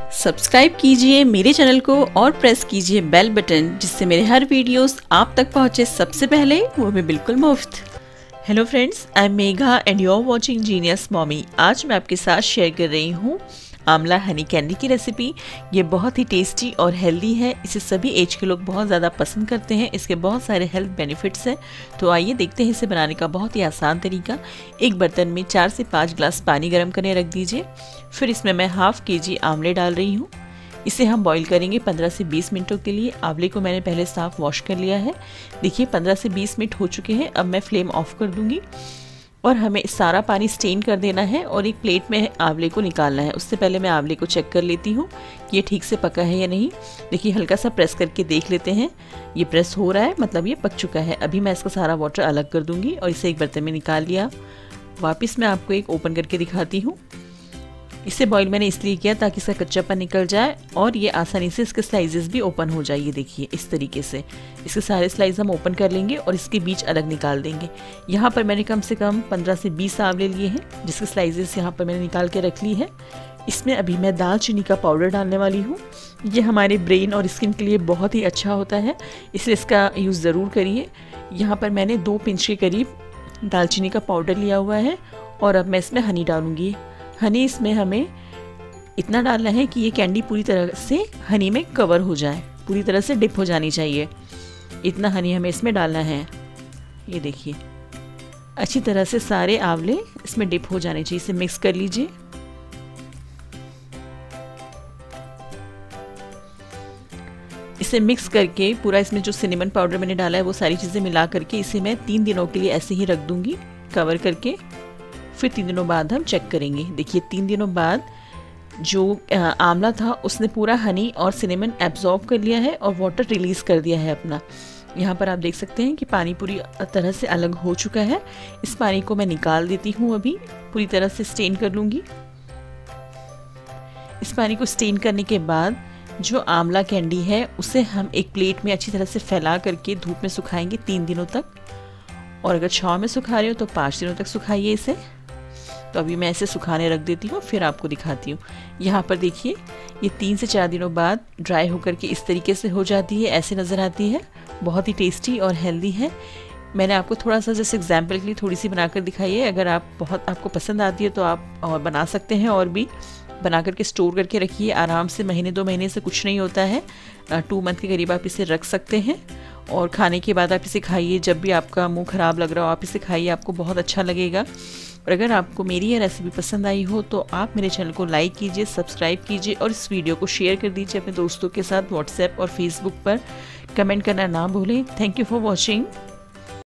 Subscribe कीजिए मेरे channel को और प्रेस कीजिए बेल बटन, जिससे मेरे हर वीडियोस आप तक पहुंचे सबसे पहले, वो भी बिल्कुल मुफ्त। Hello friends, I am Megha and you are watching genius mommy. आज मैं आपके साथ शेयर कर रही हूँ आंवला हनी कैंडी की रेसिपी। ये बहुत ही टेस्टी और हेल्दी है। इसे सभी एज के लोग बहुत ज़्यादा पसंद करते हैं। इसके बहुत सारे हेल्थ बेनिफिट्स हैं। तो आइए देखते हैं इसे बनाने का बहुत ही आसान तरीका। एक बर्तन में 4 से 5 ग्लास पानी गर्म करने रख दीजिए। फिर इसमें मैं हाफ केजी आंवले डाल रही हूँ। इसे हम बॉईल करेंगे 15 से 20 मिनटों के लिए। आंवले को मैंने पहले साफ वॉश कर लिया है। देखिए 15 से 20 मिनट हो चुके हैं। अब मैं फ्लेम ऑफ कर दूंगी और हमें सारा पानी स्टेन कर देना है और एक प्लेट में आंवले को निकालना है। उससे पहले मैं आंवले को चेक कर लेती हूँ कि ये ठीक से पका है या नहीं। देखिए हल्का सा प्रेस करके देख लेते हैं। ये प्रेस हो रहा है, मतलब ये पक चुका है। अभी मैं इसका सारा वाटर अलग कर दूंगी और इसे एक बर्तन में निकाल लिया। वापस मैं आपको एक ओपन करके दिखाती हूँ। इसे बॉईल मैंने इसलिए किया ताकि इसका कच्चापन निकल जाए और ये आसानी से इसके स्लाइसेस भी ओपन हो जाए। ये देखिए इस तरीके से इसके सारे स्लाइस हम ओपन कर लेंगे और इसके बीच अलग निकाल देंगे। यहाँ पर मैंने कम से कम 15 से 20 आंवले लिए हैं, जिसके स्लाइसेस यहाँ पर मैंने निकाल के रख ली है। इसमें अभी मैं दालचीनी का पाउडर डालने वाली हूँ। ये हमारे ब्रेन और स्किन के लिए बहुत ही अच्छा होता है, इसलिए इसका यूज़ ज़रूर करिए। यहाँ पर मैंने 2 पिंच के करीब दालचीनी का पाउडर लिया हुआ है और अब मैं इसमें हनी डालूँगी। हनी इसमें हमें इतना डालना है कि ये कैंडी पूरी तरह से हनी में कवर हो जाए, पूरी तरह से डिप हो जानी चाहिए। इतना हनी हमें इसमें डालना है। ये देखिए अच्छी तरह से सारे आंवले इसमें डिप हो जाने चाहिए। इसे मिक्स कर लीजिए। इसे मिक्स करके पूरा इसमें जो सिनेमन पाउडर मैंने डाला है वो सारी चीज़ें मिला करके इसे मैं 3 दिनों के लिए ऐसे ही रख दूंगी कवर करके। फिर 3 दिनों बाद हम चेक करेंगे। देखिए 3 दिनों बाद जो आंवला था उसने पूरा हनी और सिनेमन एब्जॉर्ब कर लिया है और वाटर रिलीज़ कर दिया है अपना। यहाँ पर आप देख सकते हैं कि पानी पूरी तरह से अलग हो चुका है। इस पानी को मैं निकाल देती हूँ। अभी पूरी तरह से स्टेन कर लूँगी। इस पानी को स्टेन करने के बाद जो आंवला कैंडी है उसे हम एक प्लेट में अच्छी तरह से फैला करके धूप में सुखाएंगे 3 दिनों तक। और अगर छांव में सुखा रहे हो तो 5 दिनों तक सुखाइए इसे। तो अभी मैं इसे सुखाने रख देती हूँ, फिर आपको दिखाती हूँ। यहाँ पर देखिए ये 3 से 4 दिनों बाद ड्राई होकर के इस तरीके से हो जाती है, ऐसे नज़र आती है। बहुत ही टेस्टी और हेल्दी है। मैंने आपको थोड़ा सा जैसे एग्जाम्पल के लिए थोड़ी सी बनाकर दिखाई है। अगर आपको पसंद आती है तो आप और बना सकते हैं और भी बना करके स्टोर करके रखिए आराम से। महीने 2 महीने से कुछ नहीं होता है। 2 मंथ के करीब आप इसे रख सकते हैं और खाने के बाद आप इसे खाइए। जब भी आपका मुंह ख़राब लग रहा हो आप इसे खाइए, आपको बहुत अच्छा लगेगा। और अगर आपको मेरी ये रेसिपी पसंद आई हो तो आप मेरे चैनल को लाइक कीजिए, सब्सक्राइब कीजिए और इस वीडियो को शेयर कर दीजिए अपने दोस्तों के साथ व्हाट्सएप और फेसबुक पर। कमेंट करना ना भूलें। Thank you for watching.